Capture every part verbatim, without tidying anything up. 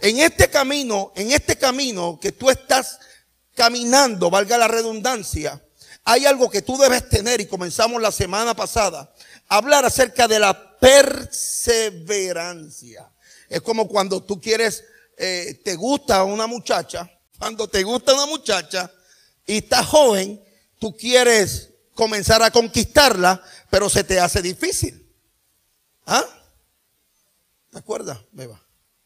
En este camino, en este camino que tú estás caminando, valga la redundancia, hay algo que tú debes tener, y comenzamos la semana pasada a hablar acerca de la perseverancia. Es como cuando tú quieres, eh, te gusta una muchacha, cuando te gusta una muchacha y estás joven, tú quieres comenzar a conquistarla, pero se te hace difícil. ¿Ah? ¿Te acuerdas, Beba?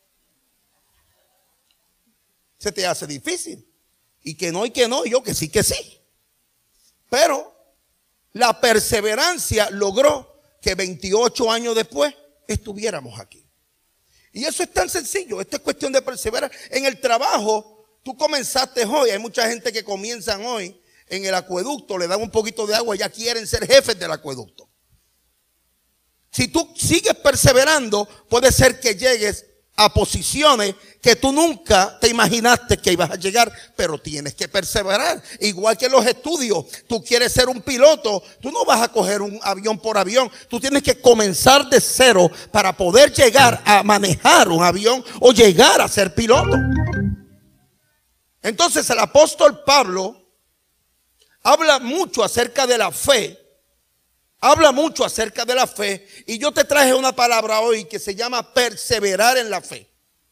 Se te hace difícil. Y que no, y que no, y yo que sí, que sí. Pero la perseverancia logró que veintiocho años después estuviéramos aquí. Y eso es tan sencillo. Esto es cuestión de perseverar. En el trabajo, tú comenzaste hoy. Hay mucha gente que comienzan hoy en el acueducto, le dan un poquito de agua y ya quieren ser jefes del acueducto. Si tú sigues perseverando, puede ser que llegues a posiciones que tú nunca te imaginaste que ibas a llegar, pero tienes que perseverar. Igual que los estudios, tú quieres ser un piloto, tú no vas a coger un avión por avión, tú tienes que comenzar de cero para poder llegar a manejar un avión o llegar a ser piloto. Entonces el apóstol Pablo habla mucho acerca de la fe. Habla mucho acerca de la fe, y yo te traje una palabra hoy que se llama perseverar en la fe.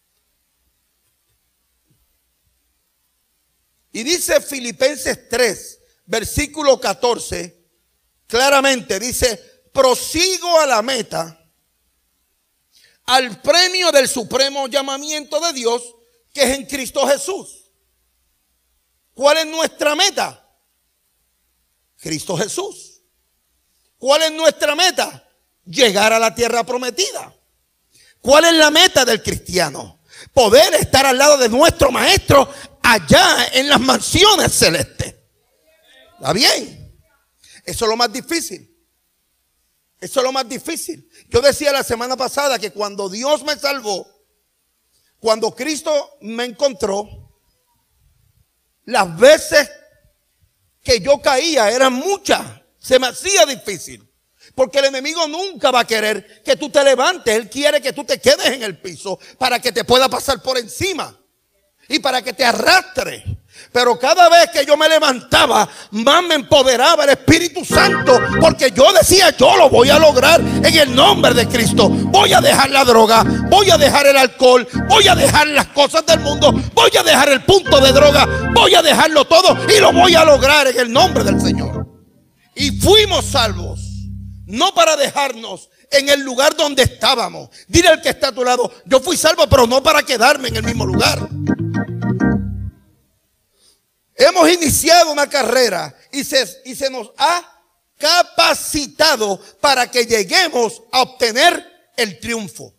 Y dice Filipenses tres, versículo catorce, claramente dice: prosigo a la meta, al premio del supremo llamamiento de Dios que es en Cristo Jesús. ¿Cuál es nuestra meta? Cristo Jesús. ¿Cuál es nuestra meta? Llegar a la tierra prometida. ¿Cuál es la meta del cristiano? Poder estar al lado de nuestro maestro allá en las mansiones celestes. ¿Está bien? Eso es lo más difícil. Eso es lo más difícil. Yo decía la semana pasada que cuando Dios me salvó, cuando Cristo me encontró, las veces que yo caía eran muchas. Se me hacía difícil, porque el enemigo nunca va a querer que tú te levantes. Él quiere que tú te quedes en el piso para que te pueda pasar por encima y para que te arrastre. Pero cada vez que yo me levantaba, más me empoderaba el Espíritu Santo, porque yo decía: yo lo voy a lograr en el nombre de Cristo. Voy a dejar la droga, voy a dejar el alcohol, voy a dejar las cosas del mundo, voy a dejar el punto de droga, voy a dejarlo todo y lo voy a lograr en el nombre del Señor. Y fuimos salvos, no para dejarnos en el lugar donde estábamos. Dile al que está a tu lado: yo fui salvo, pero no para quedarme en el mismo lugar. Hemos iniciado una carrera y se, y se nos ha capacitado para que lleguemos a obtener el triunfo.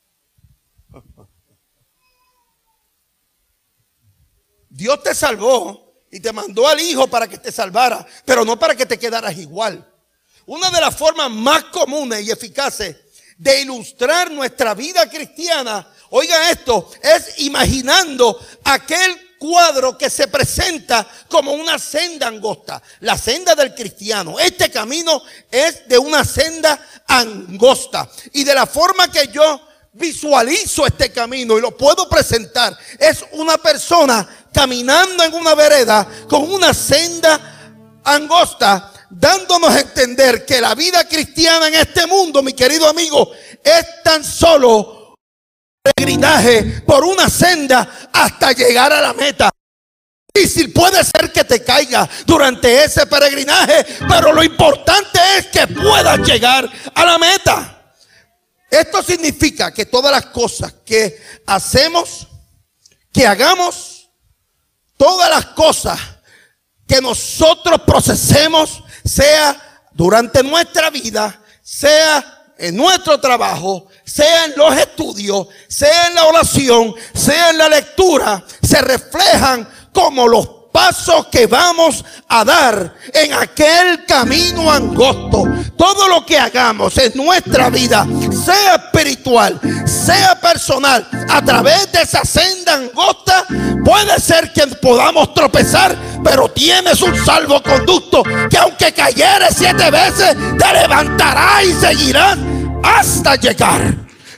Dios te salvó y te mandó al Hijo para que te salvara, pero no para que te quedaras igual. Una de las formas más comunes y eficaces de ilustrar nuestra vida cristiana, oiga esto, es imaginando aquel cuadro que se presenta como una senda angosta. La senda del cristiano. Este camino es de una senda angosta. Y de la forma que yo visualizo este camino y lo puedo presentar, es una persona caminando en una vereda con una senda angosta, dándonos a entender que la vida cristiana en este mundo, mi querido amigo, es tan solo peregrinaje por una senda hasta llegar a la meta. Difícil puede ser que te caiga durante ese peregrinaje, pero lo importante es que puedas llegar a la meta. Esto significa que todas las cosas que hacemos, que hagamos, todas las cosas que nosotros procesemos, sea durante nuestra vida, sea en nuestro trabajo, sea en los estudios, sea en la oración, sea en la lectura, se reflejan como los pasos que vamos a dar en aquel camino angosto. Todo lo que hagamos en nuestra vida, sea espiritual, sea personal, a través de esa senda angosta, puede ser que podamos tropezar, pero tienes un salvoconducto que aunque cayeres siete veces, te levantará y seguirás hasta llegar.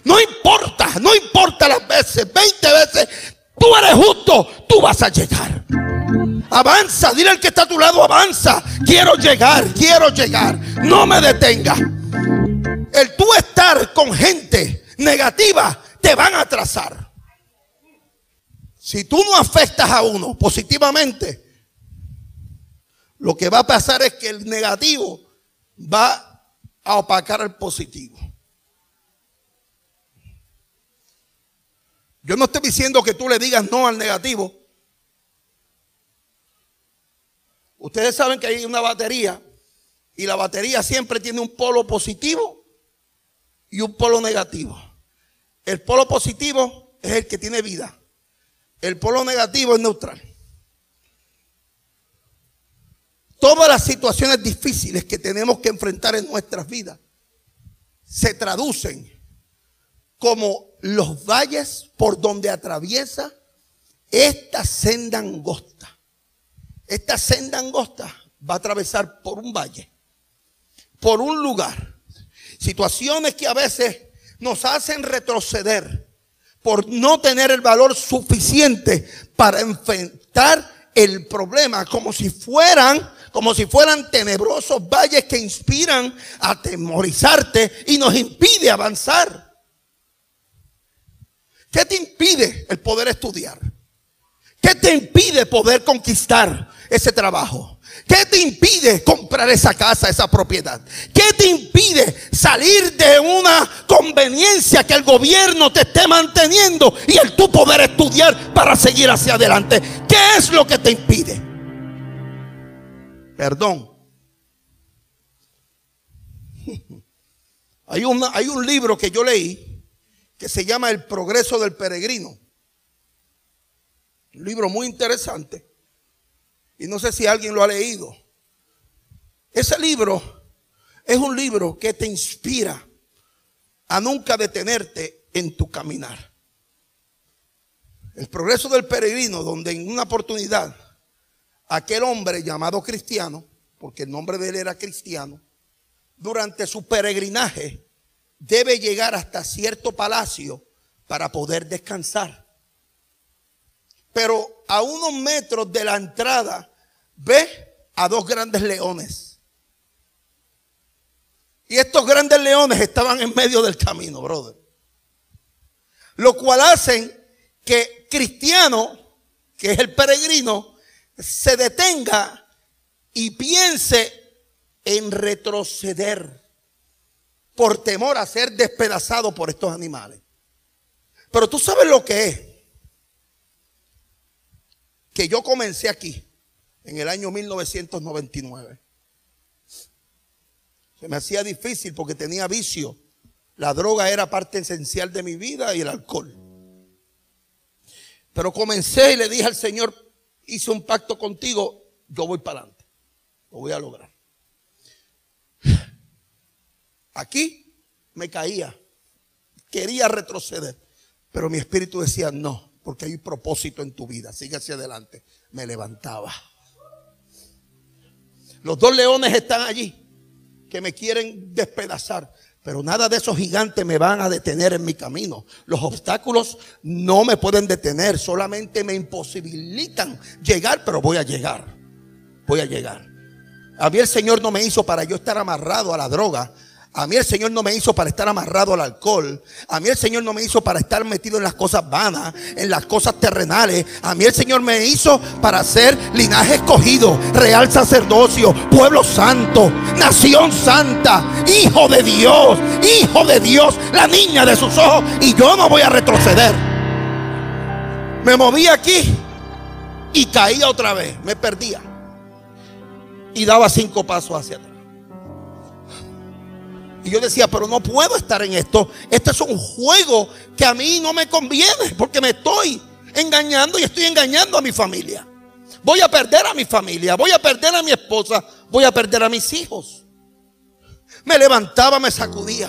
No importa, no importa las veces, veinte veces, tú eres justo, tú vas a llegar. Avanza, dile al que está a tu lado, avanza. Quiero llegar, quiero llegar. No me detenga. El tú estar con gente negativa te van a atrasar. Si tú no afectas a uno positivamente, lo que va a pasar es que el negativo va a opacar al positivo. Yo no estoy diciendo que tú le digas no al negativo. Ustedes saben que hay una batería y la batería siempre tiene un polo positivo y un polo negativo. El polo positivo es el que tiene vida. El polo negativo es neutral. Todas las situaciones difíciles que tenemos que enfrentar en nuestras vidas se traducen como los valles por donde atraviesa esta senda angosta. Esta senda angosta va a atravesar por un valle, por un lugar. Situaciones que a veces nos hacen retroceder por no tener el valor suficiente para enfrentar el problema, como si fueran, como si fueran tenebrosos valles que inspiran a atemorizarte y nos impide avanzar. ¿Qué te impide el poder estudiar? ¿Qué te impide poder conquistar ese trabajo? ¿Qué te impide comprar esa casa, esa propiedad? ¿Qué te impide salir de una conveniencia que el gobierno te esté manteniendo y el tú poder estudiar para seguir hacia adelante? ¿Qué es lo que te impide? Perdón. Hay, una, hay un libro que yo leí que se llama El progreso del peregrino. Un libro muy interesante. Y no sé si alguien lo ha leído. Ese libro es un libro que te inspira a nunca detenerte en tu caminar. El progreso del peregrino, donde en una oportunidad aquel hombre llamado Cristiano, porque el nombre de él era Cristiano, durante su peregrinaje debe llegar hasta cierto palacio para poder descansar. Pero a unos metros de la entrada ve a dos grandes leones. Y estos grandes leones estaban en medio del camino, brother. Lo cual hacen que Cristiano, que es el peregrino, se detenga y piense en retroceder por temor a ser despedazado por estos animales. Pero tú sabes lo que es. Que yo comencé aquí en el año mil novecientos noventa y nueve. Se me hacía difícil porque tenía vicio. La droga era parte esencial de mi vida y el alcohol. Pero comencé y le dije al Señor, hice un pacto contigo, yo voy para adelante. Lo voy a lograr. Aquí me caía. Quería retroceder. Pero mi espíritu decía no. Porque hay un propósito en tu vida. Sigue hacia adelante. Me levantaba. Los dos leones están allí que me quieren despedazar. Pero nada de esos gigantes me van a detener en mi camino. Los obstáculos no me pueden detener. Solamente me imposibilitan llegar. Pero voy a llegar. Voy a llegar. A mí el Señor no me hizo para yo estar amarrado a la droga. A mí el Señor no me hizo para estar amarrado al alcohol. A mí el Señor no me hizo para estar metido en las cosas vanas, en las cosas terrenales. A mí el Señor me hizo para ser linaje escogido, real sacerdocio, pueblo santo, nación santa, hijo de Dios, hijo de Dios, la niña de sus ojos. Y yo no voy a retroceder. Me moví aquí y caía otra vez, me perdía. Y daba cinco pasos hacia atrás. Y yo decía, pero no puedo estar en esto. Esto es un juego que a mí no me conviene, porque me estoy engañando y estoy engañando a mi familia. Voy a perder a mi familia, voy a perder a mi esposa, voy a perder a mis hijos. Me levantaba, me sacudía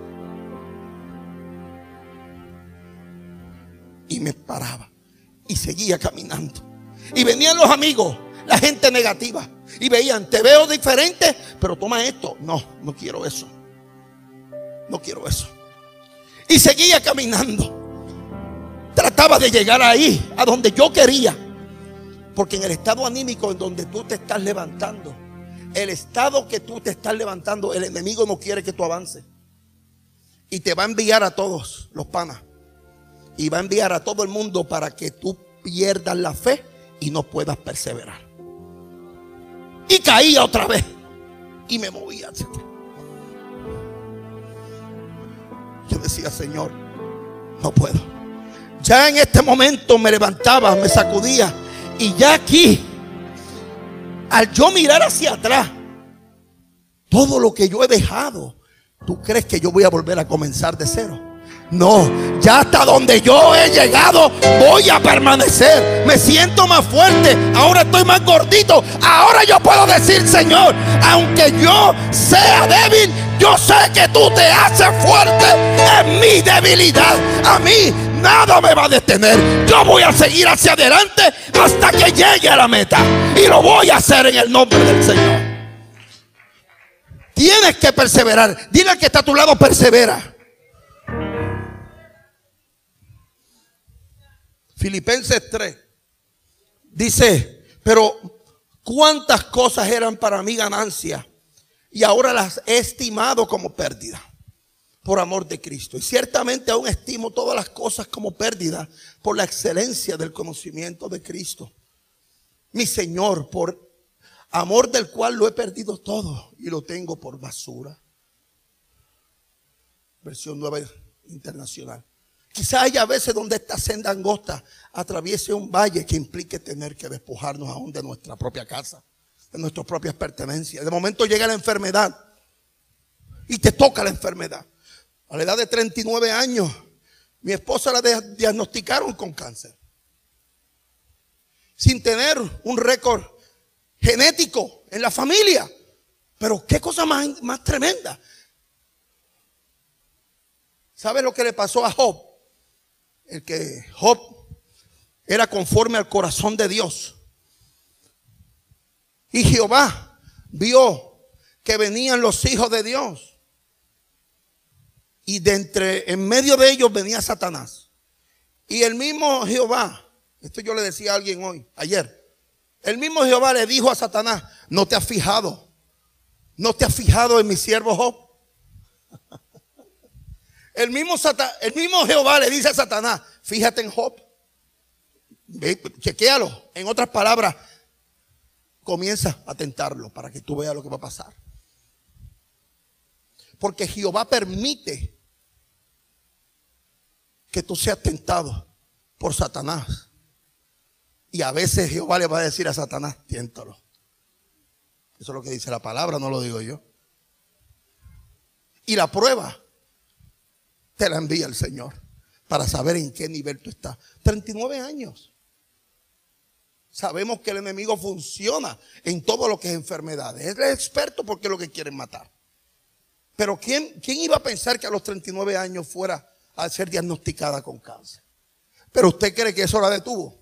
y me paraba y seguía caminando. Y venían los amigos, la gente negativa, y veían, te veo diferente, pero toma esto. No, no quiero eso. No quiero eso. Y seguía caminando. Trataba de llegar ahí, a donde yo quería. Porque en el estado anímico en donde tú te estás levantando, el estado que tú te estás levantando, el enemigo no quiere que tú avances. Y te va a enviar a todos los panas. Y va a enviar a todo el mundo para que tú pierdas la fe y no puedas perseverar. Y caía otra vez. Y me movía. Yo decía, Señor, no puedo. Ya en este momento me levantaba, me sacudía. Y ya aquí, al yo mirar hacia atrás, todo lo que yo he dejado, ¿tú crees que yo voy a volver a comenzar de cero? No, ya hasta donde yo he llegado voy a permanecer. Me siento más fuerte. Ahora estoy más gordito. Ahora yo puedo decir, Señor, aunque yo sea débil, yo sé que tú te haces fuerte en mi debilidad. A mí nada me va a detener. Yo voy a seguir hacia adelante hasta que llegue a la meta. Y lo voy a hacer en el nombre del Señor. Tienes que perseverar. Dile al que está a tu lado, persevera. Filipenses tres dice, pero cuántas cosas eran para mí ganancia y ahora las he estimado como pérdida por amor de Cristo. Y ciertamente aún estimo todas las cosas como pérdida por la excelencia del conocimiento de Cristo, mi Señor, por amor del cual lo he perdido todo y lo tengo por basura. Versión nueva internacional. Quizá haya veces donde esta senda angosta atraviese un valle que implique tener que despojarnos aún de nuestra propia casa, de nuestras propias pertenencias. De momento llega la enfermedad y te toca la enfermedad. A la edad de treinta y nueve años, mi esposa la diagnosticaron con cáncer. Sin tener un récord genético en la familia. Pero qué cosa más, más tremenda. ¿Sabe lo que le pasó a Job? El que Job era conforme al corazón de Dios. Y Jehová vio que venían los hijos de Dios. Y de entre, en medio de ellos venía Satanás. Y el mismo Jehová, esto yo le decía a alguien hoy, ayer. El mismo Jehová le dijo a Satanás, ¿no te has fijado? ¿No te has fijado en mi siervo Job? El mismo, Satan, el mismo Jehová le dice a Satanás, fíjate en Job. Ve, chequéalo. En otras palabras, comienza a tentarlo para que tú veas lo que va a pasar. Porque Jehová permite que tú seas tentado por Satanás. Y a veces Jehová le va a decir a Satanás, tiéntalo. Eso es lo que dice la palabra, no lo digo yo. Y la prueba te la envía el Señor para saber en qué nivel tú estás. treinta y nueve años. Sabemos que el enemigo funciona en todo lo que es enfermedades. Él es experto porque es lo que quieren matar. Pero ¿quién, quién iba a pensar que a los treinta y nueve años fuera a ser diagnosticada con cáncer? Pero usted cree que eso la detuvo.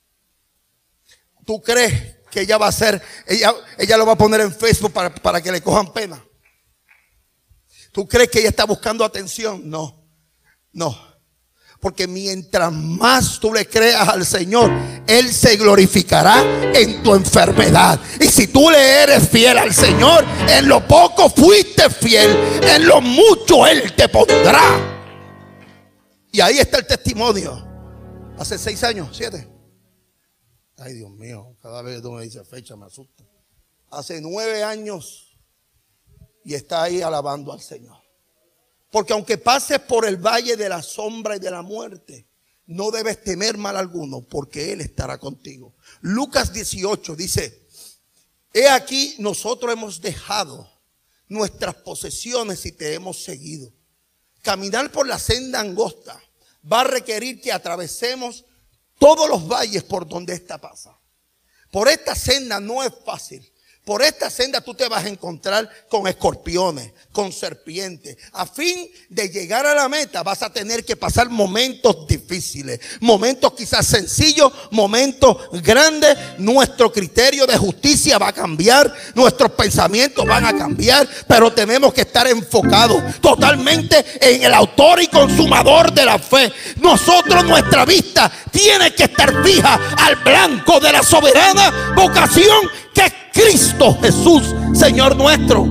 ¿Tú crees que ella va a ser, ella, ella lo va a poner en Facebook para, para que le cojan pena? ¿Tú crees que ella está buscando atención? No. No, porque mientras más tú le creas al Señor, Él se glorificará en tu enfermedad. Y si tú le eres fiel al Señor, en lo poco fuiste fiel, en lo mucho Él te pondrá. Y ahí está el testimonio. Hace seis años, siete. Ay, Dios mío, cada vez que tú me dices fecha me asusta. Hace nueve años y está ahí alabando al Señor. Porque aunque pases por el valle de la sombra y de la muerte, no debes temer mal alguno, porque Él estará contigo. Lucas dieciocho dice, he aquí nosotros hemos dejado nuestras posesiones y te hemos seguido. Caminar por la senda angosta va a requerir que atravesemos todos los valles por donde ésta pasa. Por esta senda no es fácil, Por esta senda tú te vas a encontrar con escorpiones, con serpientes. A fin de llegar a la meta vas a tener que pasar momentos difíciles, momentos quizás sencillos, momentos grandes. Nuestro criterio de justicia va a cambiar, nuestros pensamientos van a cambiar, pero tenemos que estar enfocados totalmente en el autor y consumador de la fe. Nosotros, nuestra vista tiene que estar fija al blanco de la soberana vocación que es Cristo Jesús, Señor nuestro.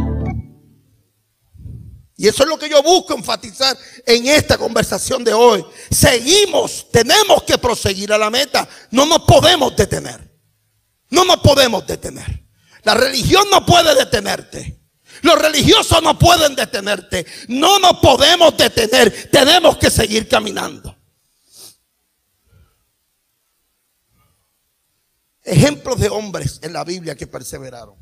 Y eso es lo que yo busco enfatizar en esta conversación de hoy. Seguimos, tenemos que proseguir a la meta. No nos podemos detener. No nos podemos detener. La religión no puede detenerte. Los religiosos no pueden detenerte. No nos podemos detener. Tenemos que seguir caminando. Ejemplos de hombres en la Biblia que perseveraron.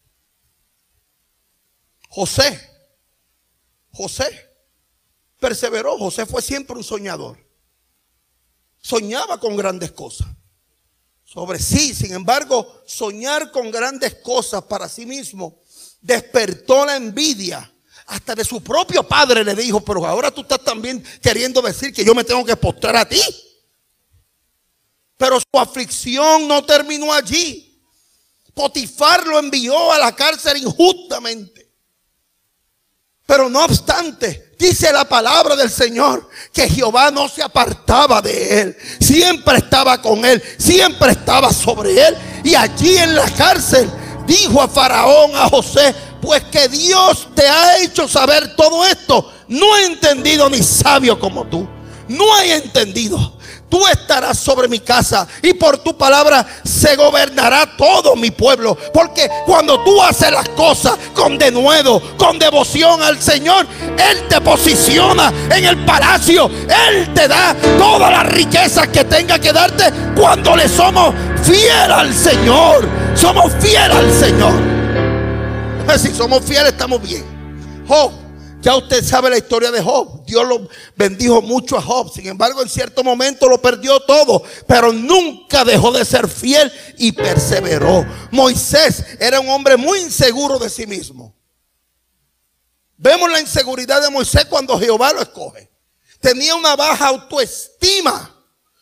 José. José perseveró. José fue siempre un soñador. Soñaba con grandes cosas sobre sí. Sin embargo, soñar con grandes cosas para sí mismo despertó la envidia. Hasta de su propio padre le dijo: pero ahora tú estás también queriendo decir que yo me tengo que postrar a ti. Pero su aflicción no terminó allí. Potifar lo envió a la cárcel injustamente. Pero no obstante, dice la palabra del Señor que Jehová no se apartaba de él. Siempre estaba con él, siempre estaba sobre él. Y allí en la cárcel dijo a Faraón, a José: pues que Dios te ha hecho saber todo esto. No he entendido ni sabio como tú. No he entendido. Tú estarás sobre mi casa y por tu palabra se gobernará todo mi pueblo. Porque cuando tú haces las cosas con denuedo, con devoción al Señor, Él te posiciona en el palacio. Él te da todas las riquezas que tenga que darte cuando le somos fieles al Señor. Somos fieles al Señor. Si somos fieles, estamos bien. Job. Ya usted sabe la historia de Job. Dios lo bendijo mucho a Job. Sin embargo, en cierto momento lo perdió todo, pero nunca dejó de ser fiel y perseveró. Moisés era un hombre muy inseguro de sí mismo. Vemos la inseguridad de Moisés cuando Jehová lo escoge. Tenía una baja autoestima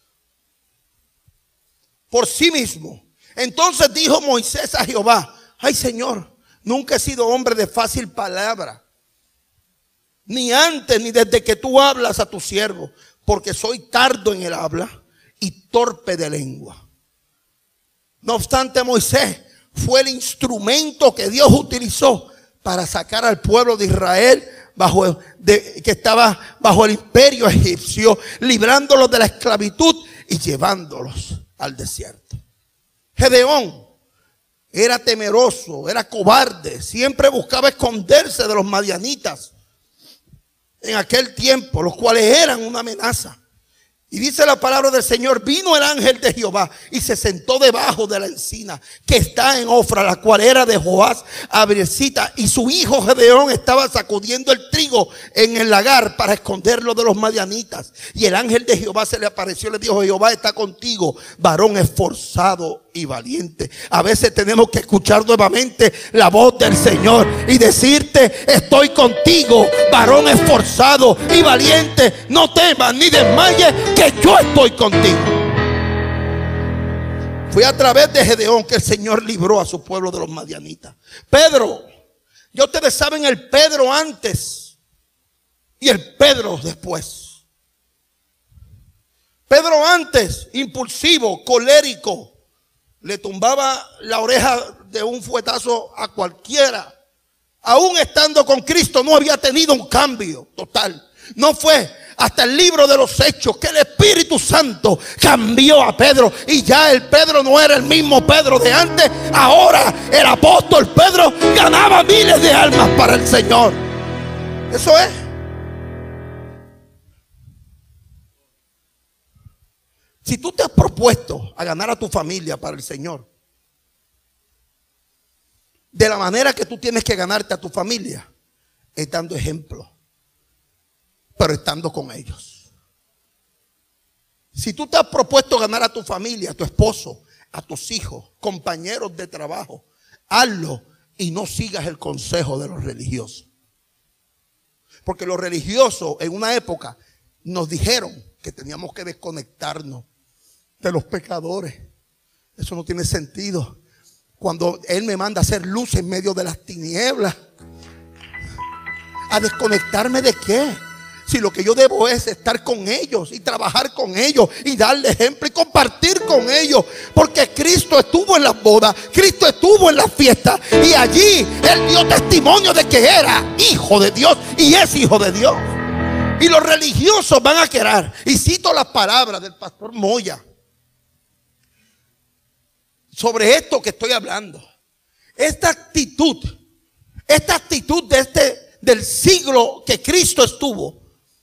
por sí mismo. Entonces dijo Moisés a Jehová: ay, Señor, nunca he sido hombre de fácil palabra, ni antes ni desde que tú hablas a tu siervo, porque soy tardo en el habla y torpe de lengua. No obstante, Moisés fue el instrumento que Dios utilizó para sacar al pueblo de Israel bajo de, que estaba bajo el imperio egipcio, librándolos de la esclavitud y llevándolos al desierto. Gedeón era temeroso, era cobarde, siempre buscaba esconderse de los madianitas en aquel tiempo, los cuales eran una amenaza. Y dice la palabra del Señor: vino el ángel de Jehová y se sentó debajo de la encina que está en Ofra, la cual era de Joás Abircita, y su hijo Gedeón estaba sacudiendo el trigo en el lagar para esconderlo de los madianitas. Y el ángel de Jehová se le apareció y le dijo: Jehová está contigo, varón esforzado y valiente. A veces tenemos que escuchar nuevamente la voz del Señor y decirte: estoy contigo, varón esforzado y valiente. No temas ni desmayes, que yo estoy contigo. Fue a través de Gedeón que el Señor libró a su pueblo de los madianitas. Pedro, ya ustedes saben el Pedro antes y el Pedro después. Pedro antes, impulsivo, colérico, le tumbaba la oreja de un fuetazo a cualquiera. Aún estando con Cristo no había tenido un cambio total. No fue hasta el libro de los Hechos que el Espíritu Santo cambió a Pedro, y ya el Pedro no era el mismo Pedro de antes. Ahora el apóstol Pedro ganaba miles de almas para el Señor. Eso es. Si tú te has propuesto a ganar a tu familia para el Señor, de la manera que tú tienes que ganarte a tu familia es dando ejemplo, pero estando con ellos. Si tú te has propuesto ganar a tu familia, a tu esposo, a tus hijos, compañeros de trabajo, hazlo y no sigas el consejo de los religiosos. Porque los religiosos en una época nos dijeron que teníamos que desconectarnos de los pecadores. Eso no tiene sentido. Cuando Él me manda a hacer luz en medio de las tinieblas, ¿a desconectarme de qué? Si lo que yo debo es estar con ellos y trabajar con ellos y darle ejemplo y compartir con ellos. Porque Cristo estuvo en las bodas, Cristo estuvo en las fiestas y allí Él dio testimonio de que era hijo de Dios y es hijo de Dios. Y los religiosos van a querer, y cito las palabras del pastor Moya sobre esto que estoy hablando. Esta actitud, esta actitud de este, del siglo que Cristo estuvo,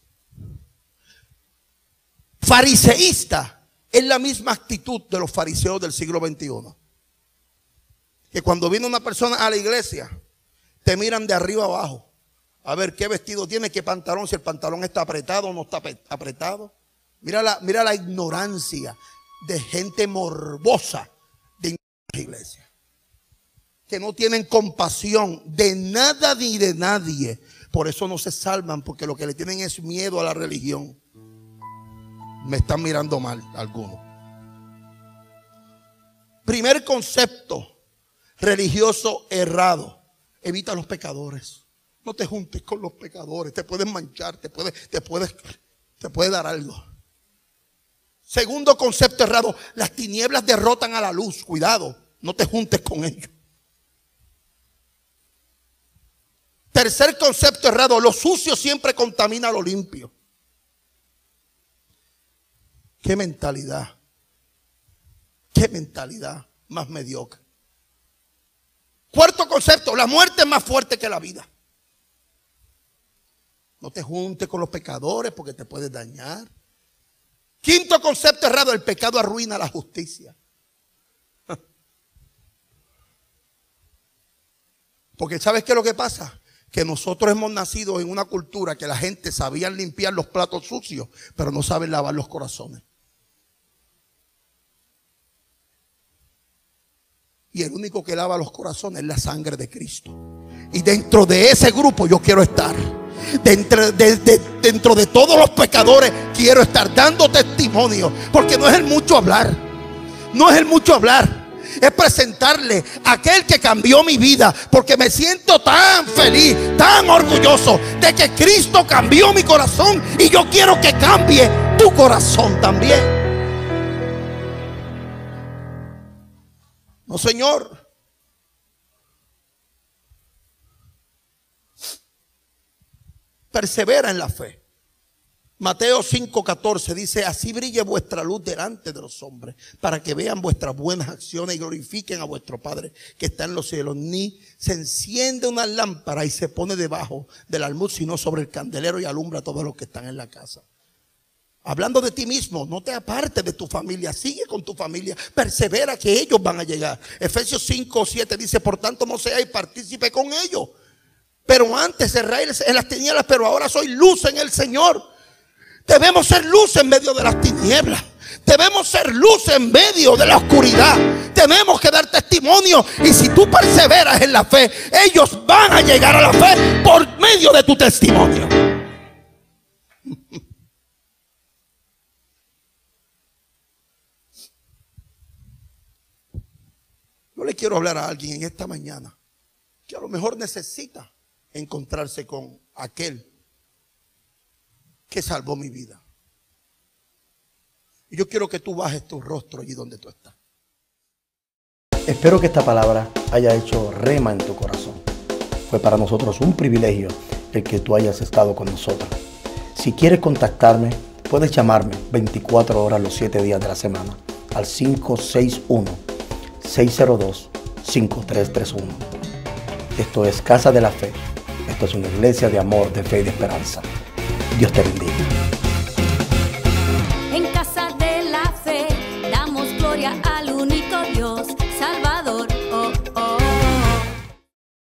fariseísta, es la misma actitud de los fariseos del siglo veintiuno. Que cuando viene una persona a la iglesia, te miran de arriba abajo. A ver qué vestido tiene, qué pantalón, si el pantalón está apretado o no está apretado. Mira la, mira la ignorancia de gente morbosa de la iglesia. Que no tienen compasión de nada ni de nadie. Por eso no se salvan, porque lo que le tienen es miedo a la religión. Me están mirando mal algunos. Primer concepto religioso errado: evita a los pecadores. No te juntes con los pecadores, te pueden manchar, te puede, te puede, te puede dar algo. Segundo concepto errado: las tinieblas derrotan a la luz. Cuidado, no te juntes con ellos. Tercer concepto errado: lo sucio siempre contamina lo limpio. Qué mentalidad, qué mentalidad más mediocre. Cuarto concepto: la muerte es más fuerte que la vida. No te juntes con los pecadores porque te puedes dañar. Quinto concepto errado: el pecado arruina la justicia. Porque ¿sabes qué es lo que pasa? Que nosotros hemos nacido en una cultura que la gente sabía limpiar los platos sucios, pero no saben lavar los corazones. Y el único que lava los corazones es la sangre de Cristo. Y dentro de ese grupo yo quiero estar. Dentro de, de, dentro de todos los pecadores quiero estar dando testimonio. Porque no es el mucho hablar. No es el mucho hablar. Es presentarle a aquel que cambió mi vida. Porque me siento tan feliz, tan orgulloso de que Cristo cambió mi corazón. Y yo quiero que cambie tu corazón también. No, Señor. Persevera en la fe. Mateo cinco catorce dice: así brille vuestra luz delante de los hombres, para que vean vuestras buenas acciones y glorifiquen a vuestro Padre que está en los cielos. Ni se enciende una lámpara y se pone debajo del almud, sino sobre el candelero, y alumbra a todos los que están en la casa. Hablando de ti mismo, no te apartes de tu familia, sigue con tu familia, persevera que ellos van a llegar. Efesios cinco siete dice: por tanto no seáis partícipe con ellos. Pero antes erráis en las tinieblas, pero ahora soy luz en el Señor. Debemos ser luz en medio de las tinieblas. Debemos ser luz en medio de la oscuridad. Tenemos que dar testimonio. Y si tú perseveras en la fe, ellos van a llegar a la fe por medio de tu testimonio. Yo le quiero hablar a alguien en esta mañana que a lo mejor necesita encontrarse con aquel que salvó mi vida. Y yo quiero que tú bajes tu rostro allí donde tú estás. Espero que esta palabra haya hecho rema en tu corazón. Fue para nosotros un privilegio el que tú hayas estado con nosotros. Si quieres contactarme, puedes llamarme veinticuatro horas los siete días de la semana al cinco seis uno, seis cero dos, cinco tres tres uno. Esto es Casa de la Fe. Esto es una iglesia de amor, de fe y de esperanza. Dios te bendiga. En Casa de la Fe damos gloria al único Dios, Salvador.